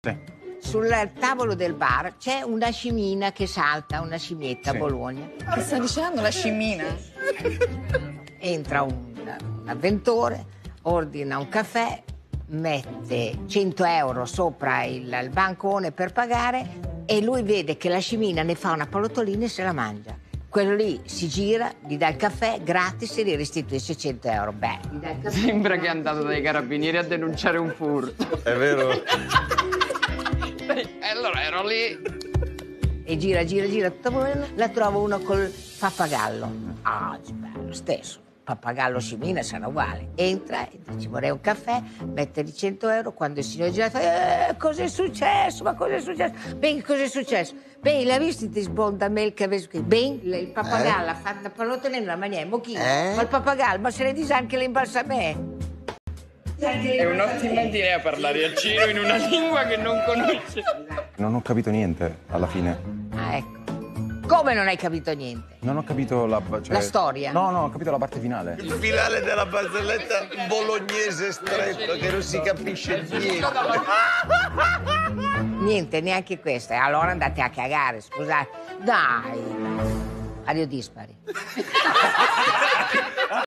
Sì. Sul tavolo del bar c'è una scimina che salta, una scimmietta a Sì. Bologna. Che sta dicendo la scimina? Entra un avventore, ordina un caffè, mette 100 euro sopra il bancone per pagare e lui vede che la scimina ne fa una palottolina e se la mangia. Quello lì si gira, gli dà il caffè gratis e gli restituisce 100 euro. Beh, gli dà il caffè. Sembra che è andato dai carabinieri a denunciare un furto. È vero? E allora ero lì. E gira, tutto bello, la trova uno col pappagallo. Ah, bello, stesso. Pappagallo scimina sarà uguale. Entra e dice vorrei un caffè, mette di 100 euro. Quando il signore gira fa cos'è successo? Ma cos'è successo? Ben, cos'è successo? Ben, l'hai visto ti sbonda me che avessi qui? Ben, il pappagallo ha fatto la pallottola in una maniera, mochino. Ma il pappagallo, ma se ne dice anche l'imbalsamè. È un'ottima idea parlare a Ciro in una lingua che non conosce. Non ho capito niente alla fine. Ah, ecco. Come non hai capito niente? Non ho capito la storia? No, ho capito la parte finale. Il finale della barzelletta bolognese stretto che non si capisce niente. Niente, neanche questa. Allora andate a cagare, scusate. Dai. Ario dispari.